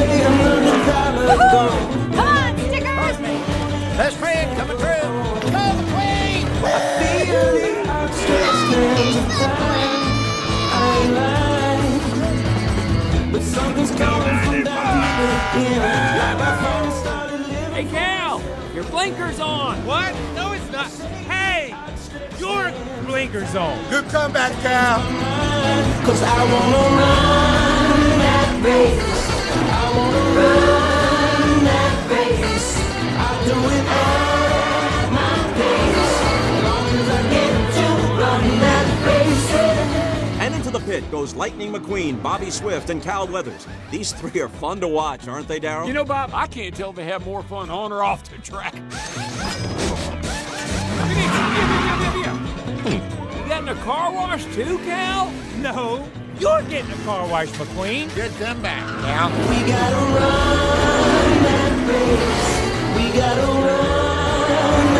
Come on, stickers! Best friend coming through. Call the queen. Hey, Cal! Your blinker's on! What? No, it's not. Hey! Your blinker's on! Good comeback, Cal. 'Cause I wanna run that race. I wanna run that race. I'll do it at my pace. As long as I get to run that race. And into the pit goes Lightning McQueen, Bobby Swift, and Cal Weathers. These three are fun to watch, aren't they, Darryl? You know, Bob, I can't tell if they have more fun on or off the track. You getting a car wash too, Cal? No, you're getting a car wash, McQueen. Get them back, Cal. We gotta run that race. We gotta run